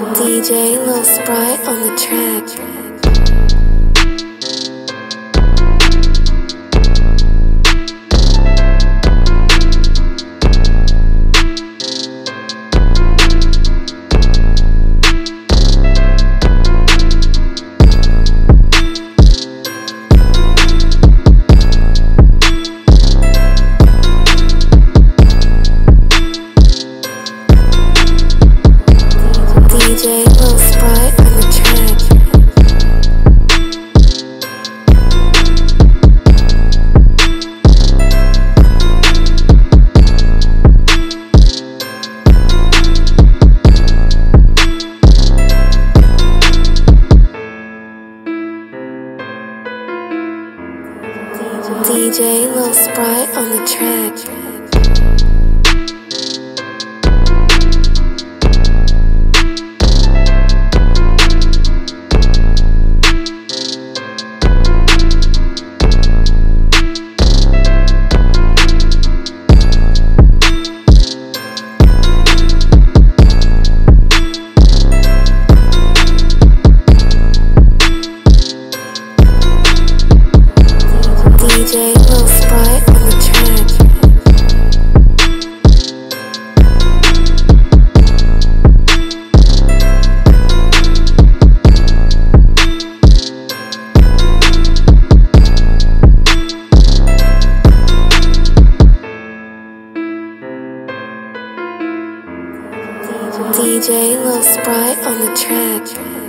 DJ Lil Sprite on the track. DJ Lil Sprite on the track. DJ Lil Sprite on the track. DJ Lil Sprite on the track. DJ Lil Sprite on the track.